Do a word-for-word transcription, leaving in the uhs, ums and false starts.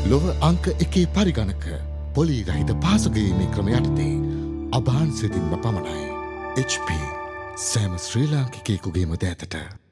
ලොව අංක එකේ පරිගණක පොලි රහිත පාසුගීමේ ක්‍රම යටතේ අභාන්සිතින්ම පමණයි. එච් පී සෑම ශ්‍රී ලාංකිකයෙකුගේම දෑතට